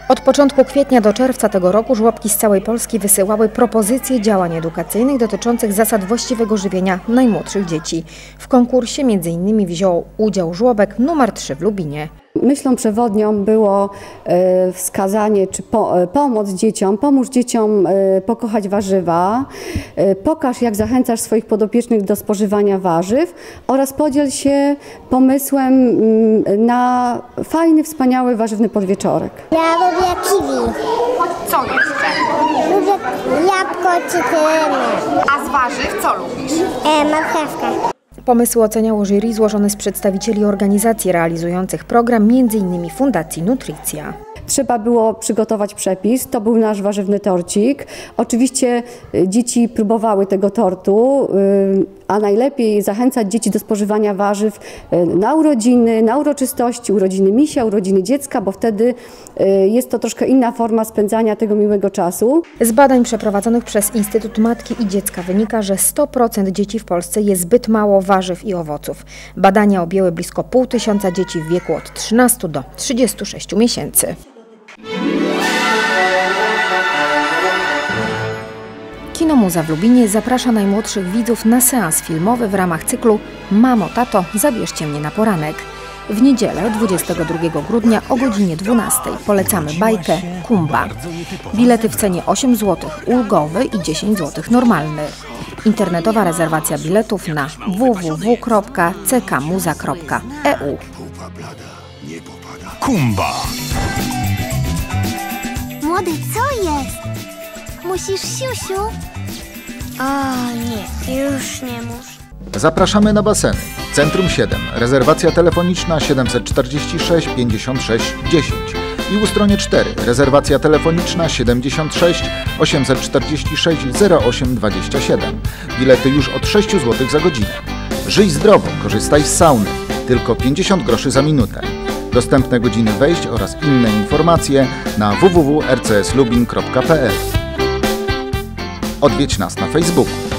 Od początku kwietnia do czerwca tego roku żłobki z całej Polski wysyłały propozycje działań edukacyjnych dotyczących zasad właściwego żywienia najmłodszych dzieci. W konkursie m.in. wziął udział żłobek numer 3 w Lubinie. Myślą przewodnią było wskazanie czy pomóc dzieciom, pomóż dzieciom pokochać warzywa, pokaż jak zachęcasz swoich podopiecznych do spożywania warzyw oraz podziel się pomysłem na fajny, wspaniały warzywny podwieczorek. Ja lubię kiwi. Co jeszcze? Lubię jabłko, cytrynę. A z warzyw co lubisz? Marchewkę. Pomysły oceniało jury złożone z przedstawicieli organizacji realizujących program, m.in. Fundacji Nutricja. Trzeba było przygotować przepis, to był nasz warzywny torcik. Oczywiście dzieci próbowały tego tortu, a najlepiej zachęcać dzieci do spożywania warzyw na urodziny, na uroczystości, urodziny misia, urodziny dziecka, bo wtedy jest to troszkę inna forma spędzania tego miłego czasu. Z badań przeprowadzonych przez Instytut Matki i Dziecka wynika, że 100% dzieci w Polsce je zbyt mało warzyw i owoców. Badania objęły blisko 500 dzieci w wieku od 13 do 36 miesięcy. Kino Muza w Lubinie zaprasza najmłodszych widzów na seans filmowy w ramach cyklu Mamo, tato, zabierzcie mnie na poranek. W niedzielę 22 grudnia o godzinie 12 polecamy bajkę Kumba. Bilety w cenie 8 zł ulgowy i 10 zł normalny. Internetowa rezerwacja biletów na www.ckmuza.eu. Kumba. Młody, co jest? Musisz siusiu? O nie, już nie muszę. Zapraszamy na baseny. Centrum 7. Rezerwacja telefoniczna 746 56 10. I u stronie 4. Rezerwacja telefoniczna 76 846 08 27. Bilety już od 6 zł za godzinę. Żyj zdrowo, korzystaj z sauny. Tylko 50 groszy za minutę. Dostępne godziny wejść oraz inne informacje na www.rcslubin.pl. Odwiedź nas na Facebooku.